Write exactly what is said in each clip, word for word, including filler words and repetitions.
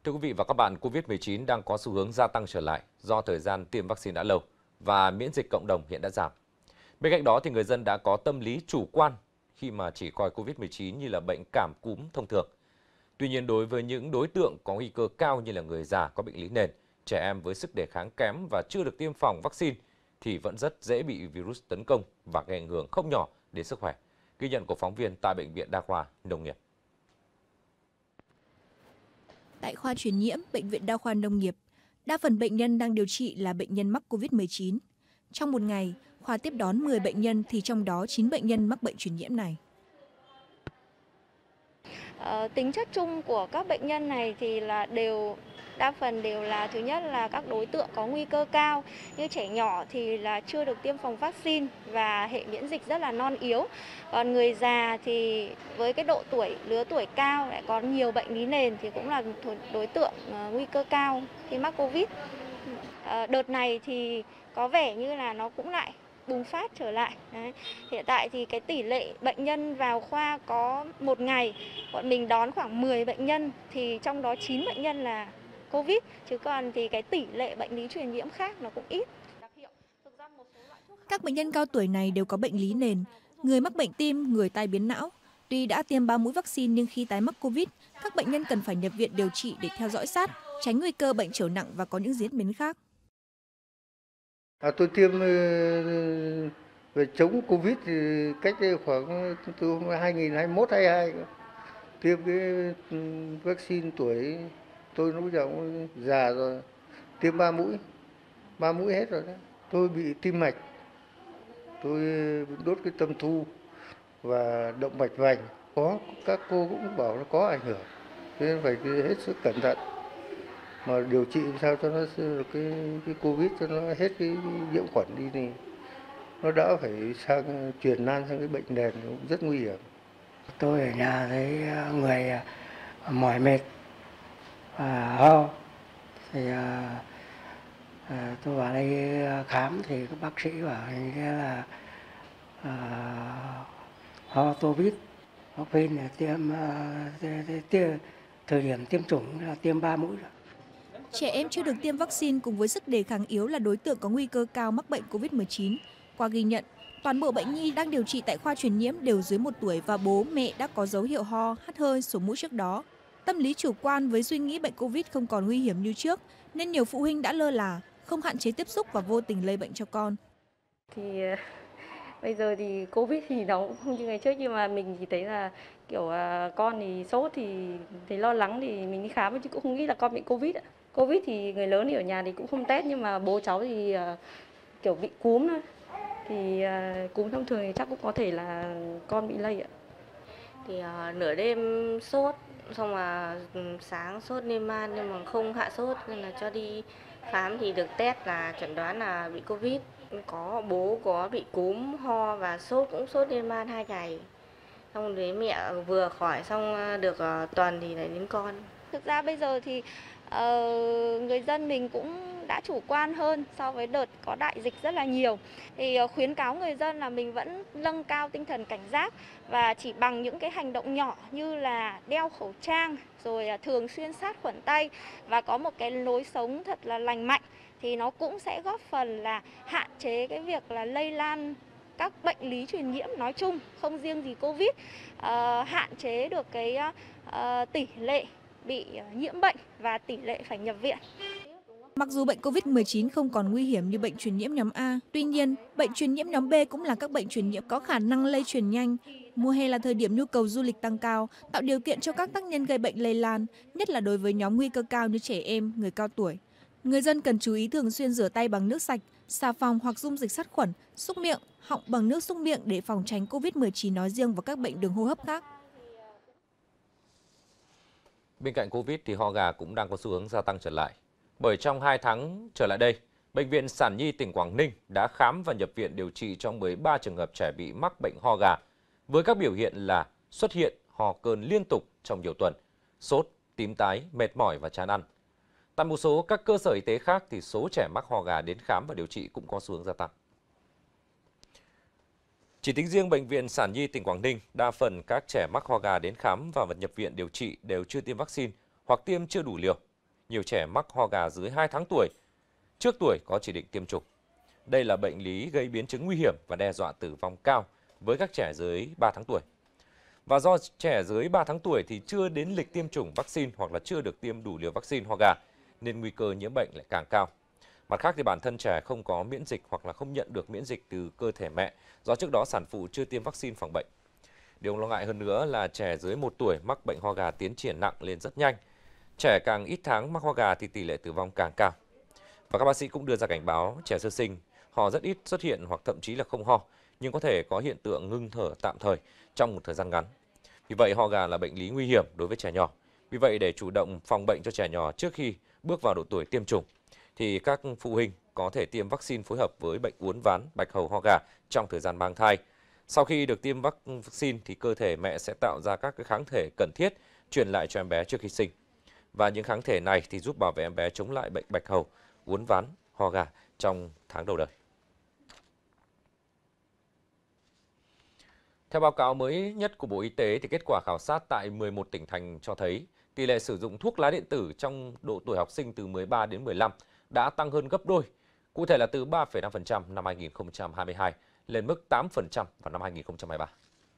Thưa quý vị và các bạn, Covid mười chín đang có xu hướng gia tăng trở lại do thời gian tiêm vaccine đã lâu và miễn dịch cộng đồng hiện đã giảm. Bên cạnh đó thì người dân đã có tâm lý chủ quan khi mà chỉ coi Covid mười chín như là bệnh cảm cúm thông thường. Tuy nhiên, đối với những đối tượng có nguy cơ cao như là người già có bệnh lý nền, trẻ em với sức đề kháng kém và chưa được tiêm phòng vaccine thì vẫn rất dễ bị virus tấn công và gây ảnh hưởng không nhỏ đến sức khỏe. Ghi nhận của phóng viên tại Bệnh viện Đa khoa Nông nghiệp. Tại khoa truyền nhiễm, Bệnh viện Đa khoa Nông nghiệp, đa phần bệnh nhân đang điều trị là bệnh nhân mắc Covid mười chín. Trong một ngày, khoa tiếp đón mười bệnh nhân thì trong đó chín bệnh nhân mắc bệnh truyền nhiễm này. Ờ, tính chất chung của các bệnh nhân này thì là đều đa phần đều là thứ nhất là các đối tượng có nguy cơ cao, như trẻ nhỏ thì là chưa được tiêm phòng vaccine và hệ miễn dịch rất là non yếu. Còn người già thì với cái độ tuổi lứa tuổi cao lại có nhiều bệnh lý nền thì cũng là đối tượng nguy cơ cao khi mắc Covid. Ờ, đợt này thì có vẻ như là nó cũng lại bùng phát trở lại. Đấy. Hiện tại thì cái tỷ lệ bệnh nhân vào khoa có một ngày, bọn mình đón khoảng mười bệnh nhân thì trong đó chín bệnh nhân là Covid, chứ còn thì cái tỷ lệ bệnh lý truyền nhiễm khác nó cũng ít. Các bệnh nhân cao tuổi này đều có bệnh lý nền, người mắc bệnh tim, người tai biến não. Tuy đã tiêm ba mũi vaccine nhưng khi tái mắc Covid, các bệnh nhân cần phải nhập viện điều trị để theo dõi sát, tránh nguy cơ bệnh trở nặng và có những diễn biến khác. À, tôi tiêm về chống Covid thì cách đây khoảng từ hai nghìn hai mươi mốt hai mươi hai, tiêm cái vaccine tuổi tôi lúc giờ cũng già rồi, tiêm ba mũi, ba mũi hết rồi đấy. Tôi bị tim mạch, tôi đốt cái tâm thu và động mạch vành, có các cô cũng bảo nó có ảnh hưởng, nên phải hết sức cẩn thận mà điều trị sao cho nó cái cái Covid cho nó hết cái nhiễm khuẩn đi thì nó đỡ phải sang truyền lan sang cái bệnh nền cũng rất nguy hiểm. Tôi ở nhà thấy người mỏi mệt và ho thì à, à, tôi vào đây khám thì các bác sĩ bảo như là à, ho Covid, vaccine tiêm, tiêm, tiêm thời điểm tiêm chủng là tiêm ba mũi rồi. Trẻ em chưa được tiêm vaccine cùng với sức đề kháng yếu là đối tượng có nguy cơ cao mắc bệnh Covid mười chín. Qua ghi nhận, toàn bộ bệnh nhi đang điều trị tại khoa truyền nhiễm đều dưới một tuổi và bố mẹ đã có dấu hiệu ho, hắt hơi, sổ mũi trước đó. Tâm lý chủ quan với suy nghĩ bệnh Covid không còn nguy hiểm như trước, nên nhiều phụ huynh đã lơ là, không hạn chế tiếp xúc và vô tình lây bệnh cho con. Thì bây giờ thì Covid thì nó cũng không như ngày trước, nhưng mà mình chỉ thấy là kiểu uh, con thì sốt thì thì lo lắng thì mình đi khám chứ cũng không nghĩ là con bị Covid ạ. Covid thì người lớn thì ở nhà thì cũng không test, nhưng mà bố cháu thì uh, kiểu bị cúm thôi. Thì uh, cúm thông thường thì chắc cũng có thể là con bị lây ạ. Thì uh, nửa đêm sốt, xong mà sáng sốt nêm man nhưng mà không hạ sốt nên là cho đi khám thì được test là chẩn đoán là bị Covid. Có bố có bị cúm, ho và sốt, cũng sốt nêm man hai ngày. Xong đến mẹ vừa khỏi xong được uh, tuần thì lại đến con. Thực ra bây giờ thì uh, người dân mình cũng đã chủ quan hơn so với đợt có đại dịch rất là nhiều. Thì uh, khuyến cáo người dân là mình vẫn nâng cao tinh thần cảnh giác và chỉ bằng những cái hành động nhỏ như là đeo khẩu trang, rồi uh, thường xuyên sát khuẩn tay và có một cái lối sống thật là lành mạnh thì nó cũng sẽ góp phần là hạn chế cái việc là lây lan các bệnh lý truyền nhiễm nói chung, không riêng gì Covid, uh, hạn chế được cái uh, tỷ lệ bị nhiễm bệnh và tỷ lệ phải nhập viện. Mặc dù bệnh Covid mười chín không còn nguy hiểm như bệnh truyền nhiễm nhóm A, tuy nhiên, bệnh truyền nhiễm nhóm B cũng là các bệnh truyền nhiễm có khả năng lây truyền nhanh. Mùa hè là thời điểm nhu cầu du lịch tăng cao, tạo điều kiện cho các tác nhân gây bệnh lây lan, nhất là đối với nhóm nguy cơ cao như trẻ em, người cao tuổi. Người dân cần chú ý thường xuyên rửa tay bằng nước sạch, xà phòng hoặc dung dịch sát khuẩn, xúc miệng, họng bằng nước xúc miệng để phòng tránh Covid mười chín nói riêng và các bệnh đường hô hấp khác. Bên cạnh Covid thì ho gà cũng đang có xu hướng gia tăng trở lại. Bởi trong hai tháng trở lại đây, Bệnh viện Sản Nhi tỉnh Quảng Ninh đã khám và nhập viện điều trị cho mười ba trường hợp trẻ bị mắc bệnh ho gà, với các biểu hiện là xuất hiện ho cơn liên tục trong nhiều tuần, sốt, tím tái, mệt mỏi và chán ăn. Tại một số các cơ sở y tế khác thì số trẻ mắc ho gà đến khám và điều trị cũng có xu hướng gia tăng. Chỉ tính riêng Bệnh viện Sản Nhi tỉnh Quảng Ninh, đa phần các trẻ mắc ho gà đến khám và nhập viện điều trị đều chưa tiêm vaccine hoặc tiêm chưa đủ liều. nhiều trẻ mắc ho gà dưới hai tháng tuổi, trước tuổi có chỉ định tiêm chủng. Đây là bệnh lý gây biến chứng nguy hiểm và đe dọa tử vong cao với các trẻ dưới ba tháng tuổi. Và do trẻ dưới ba tháng tuổi thì chưa đến lịch tiêm chủng vaccine hoặc là chưa được tiêm đủ liều vaccine ho gà, nên nguy cơ nhiễm bệnh lại càng cao. Mặt khác thì bản thân trẻ không có miễn dịch hoặc là không nhận được miễn dịch từ cơ thể mẹ do trước đó sản phụ chưa tiêm vaccine phòng bệnh. Điều lo ngại hơn nữa là trẻ dưới một tuổi mắc bệnh ho gà tiến triển nặng lên rất nhanh. Trẻ càng ít tháng mắc ho gà thì tỷ lệ tử vong càng cao. Và các bác sĩ cũng đưa ra cảnh báo trẻ sơ sinh ho rất ít xuất hiện hoặc thậm chí là không ho, nhưng có thể có hiện tượng ngưng thở tạm thời trong một thời gian ngắn. Vì vậy ho gà là bệnh lý nguy hiểm đối với trẻ nhỏ. Vì vậy để chủ động phòng bệnh cho trẻ nhỏ trước khi bước vào độ tuổi tiêm chủng thì các phụ huynh có thể tiêm vaccine phối hợp với bệnh uốn ván, bạch hầu, ho gà trong thời gian mang thai. Sau khi được tiêm vaccine thì cơ thể mẹ sẽ tạo ra các cái kháng thể cần thiết truyền lại cho em bé trước khi sinh. Và những kháng thể này thì giúp bảo vệ em bé chống lại bệnh bạch hầu, uốn ván, ho gà trong tháng đầu đời. Theo báo cáo mới nhất của Bộ Y tế thì kết quả khảo sát tại mười một tỉnh thành cho thấy tỷ lệ sử dụng thuốc lá điện tử trong độ tuổi học sinh từ mười ba đến mười lăm đã tăng hơn gấp đôi. Cụ thể là từ ba phẩy năm phần trăm năm hai nghìn không trăm hai mươi hai lên mức tám phần trăm vào năm hai nghìn không trăm hai mươi ba.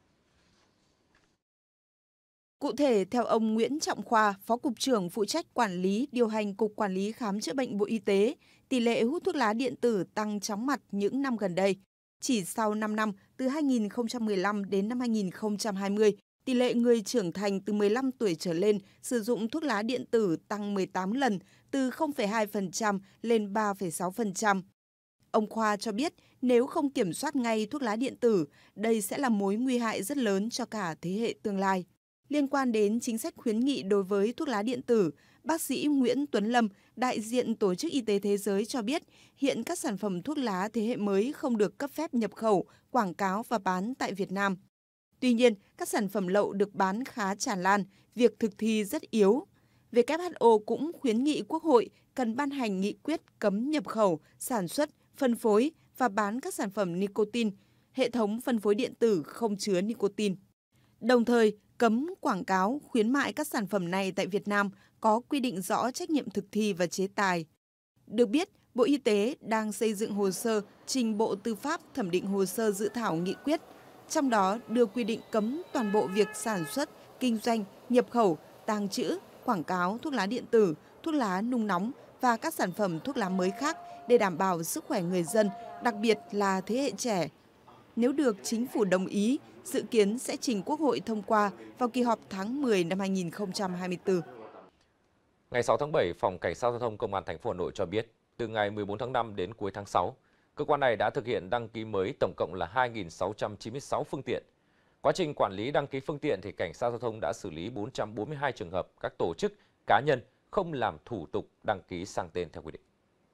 Cụ thể, theo ông Nguyễn Trọng Khoa, Phó Cục trưởng phụ trách quản lý điều hành Cục Quản lý Khám chữa bệnh Bộ Y tế, tỷ lệ hút thuốc lá điện tử tăng chóng mặt những năm gần đây. Chỉ sau năm năm, từ hai nghìn không trăm mười lăm đến năm hai nghìn không trăm hai mươi, tỷ lệ người trưởng thành từ mười lăm tuổi trở lên sử dụng thuốc lá điện tử tăng mười tám lần, từ không phẩy hai phần trăm lên ba phẩy sáu phần trăm. Ông Khoa cho biết nếu không kiểm soát ngay thuốc lá điện tử, đây sẽ là mối nguy hại rất lớn cho cả thế hệ tương lai. Liên quan đến chính sách khuyến nghị đối với thuốc lá điện tử, bác sĩ Nguyễn Tuấn Lâm, đại diện Tổ chức Y tế Thế giới cho biết hiện các sản phẩm thuốc lá thế hệ mới không được cấp phép nhập khẩu, quảng cáo và bán tại Việt Nam. Tuy nhiên, các sản phẩm lậu được bán khá tràn lan, việc thực thi rất yếu. W H O cũng khuyến nghị Quốc hội cần ban hành nghị quyết cấm nhập khẩu, sản xuất, phân phối và bán các sản phẩm nicotine, hệ thống phân phối điện tử không chứa nicotine. Đồng thời, cấm quảng cáo, khuyến mại các sản phẩm này tại Việt Nam có quy định rõ trách nhiệm thực thi và chế tài. Được biết, Bộ Y tế đang xây dựng hồ sơ trình Bộ Tư pháp thẩm định hồ sơ dự thảo nghị quyết, trong đó đưa quy định cấm toàn bộ việc sản xuất, kinh doanh, nhập khẩu, tàng trữ, quảng cáo thuốc lá điện tử, thuốc lá nung nóng và các sản phẩm thuốc lá mới khác để đảm bảo sức khỏe người dân, đặc biệt là thế hệ trẻ. Nếu được Chính phủ đồng ý, dự kiến sẽ trình Quốc hội thông qua vào kỳ họp tháng mười năm hai nghìn không trăm hai mươi tư. Ngày sáu tháng bảy, Phòng Cảnh sát Giao thông Công an thành phố Hà Nội cho biết, từ ngày mười bốn tháng năm đến cuối tháng sáu, cơ quan này đã thực hiện đăng ký mới tổng cộng là hai nghìn sáu trăm chín mươi sáu phương tiện. Quá trình quản lý đăng ký phương tiện thì Cảnh sát Giao thông đã xử lý bốn trăm bốn mươi hai trường hợp các tổ chức, cá nhân không làm thủ tục đăng ký sang tên theo quy định.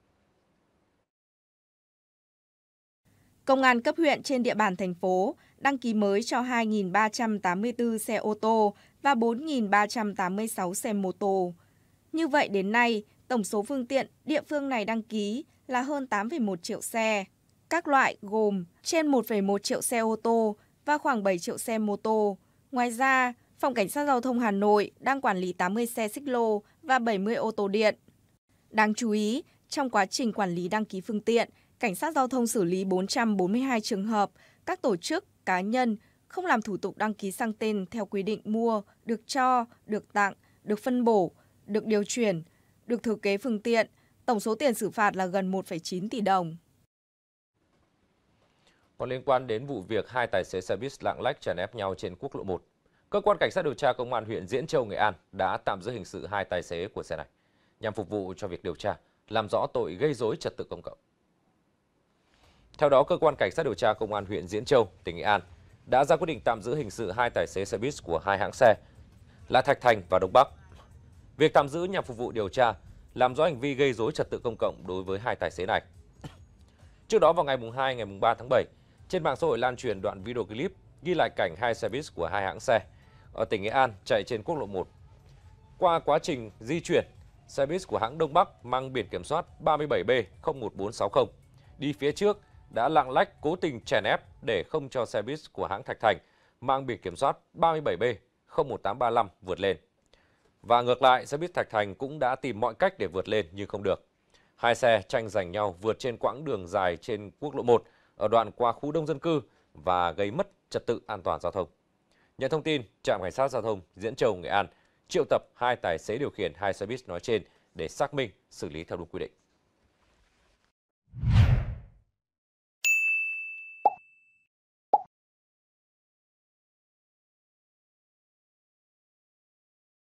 Công an cấp huyện trên địa bàn thành phố đăng ký mới cho hai nghìn ba trăm tám mươi tư xe ô tô và bốn nghìn ba trăm tám mươi sáu xe mô tô. Như vậy đến nay, tổng số phương tiện địa phương này đăng ký là hơn tám phẩy một triệu xe. Các loại gồm trên một phẩy một triệu xe ô tô và khoảng bảy triệu xe mô tô. Ngoài ra, Phòng Cảnh sát Giao thông Hà Nội đang quản lý tám mươi xe xích lô và bảy mươi ô tô điện. Đáng chú ý, trong quá trình quản lý đăng ký phương tiện, Cảnh sát Giao thông xử lý bốn trăm bốn mươi hai trường hợp các tổ chức, cá nhân không làm thủ tục đăng ký sang tên theo quy định mua, được cho, được tặng, được phân bổ, được điều chuyển, được thừa kế phương tiện. Tổng số tiền xử phạt là gần một phẩy chín tỷ đồng. Còn liên quan đến vụ việc hai tài xế xe buýt lạng lách chèn ép nhau trên quốc lộ một, Cơ quan Cảnh sát điều tra Công an huyện Diễn Châu, Nghệ An đã tạm giữ hình sự hai tài xế của xe này nhằm phục vụ cho việc điều tra, làm rõ tội gây rối trật tự công cộng. Theo đó, Cơ quan Cảnh sát điều tra Công an huyện Diễn Châu, tỉnh Nghệ An đã ra quyết định tạm giữ hình sự hai tài xế xe buýt của hai hãng xe là Thạch Thành và Đông Bắc. Việc tạm giữ nhằm phục vụ điều tra, làm rõ hành vi gây rối trật tự công cộng đối với hai tài xế này. Trước đó vào ngày hai, ngày ba tháng bảy, trên mạng xã hội lan truyền đoạn video clip ghi lại cảnh hai xe buýt của hai hãng xe ở tỉnh Nghệ An chạy trên quốc lộ một. Qua quá trình di chuyển, xe buýt của hãng Đông Bắc mang biển kiểm soát ba mươi bảy B không một bốn sáu không đi phía trước đã lạng lách cố tình chèn ép để không cho xe buýt của hãng Thạch Thành mang biển kiểm soát ba mươi bảy B không một tám ba lăm vượt lên. Và ngược lại, xe buýt Thạch Thành cũng đã tìm mọi cách để vượt lên nhưng không được. Hai xe tranh giành nhau vượt trên quãng đường dài trên quốc lộ một ở đoạn qua khu đông dân cư và gây mất trật tự an toàn giao thông. Nhận thông tin, trạm cảnh sát giao thông Diễn Châu, Nghệ An triệu tập hai tài xế điều khiển hai xe buýt nói trên để xác minh, xử lý theo đúng quy định.